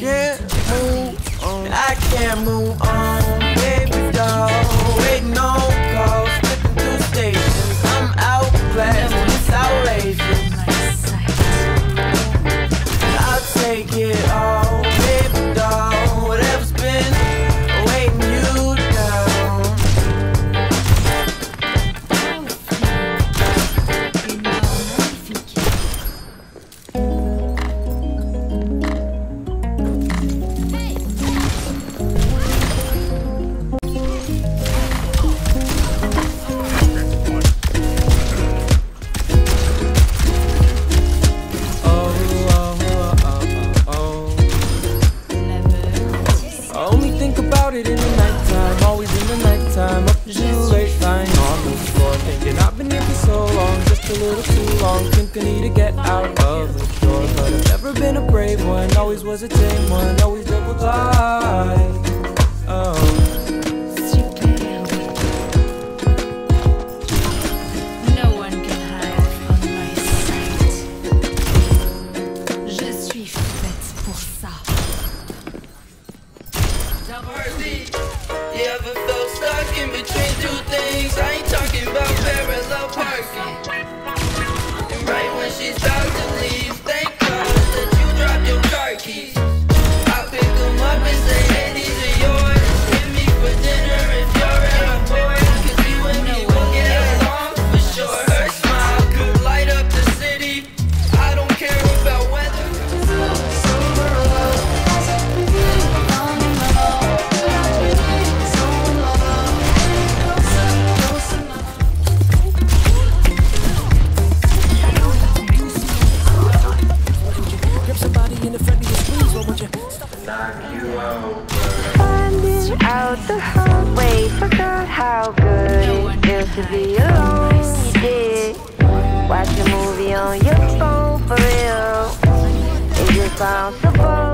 can't move on. I can't move on, baby doll. Waiting on calls, flipping through stations. I'm outclassed, it's outrageous. I'll take it all, baby doll. Whatever's been weighing you down. It in the nighttime, always in the nighttime. Up too late, lying on the floor, thinking I've been here for so long, just a little too long. Think I need to get out of the door, but I've never been a brave one. Always was a tame one, always double dive. Oh. You ever felt stuck in between two things? I ain't talking about parallel parking. And right when she's about to leave, thank God that you dropped your car keys. I pick them up and say, hey, these are yours. Hit me for dinner if you're at my board. Cause you and me will get along for sure. Her smile could light up the city. I don't care about weather. Finding out the hard way, forgot how good it feels to be alone. You did watch a movie on your phone for real. Is it possible?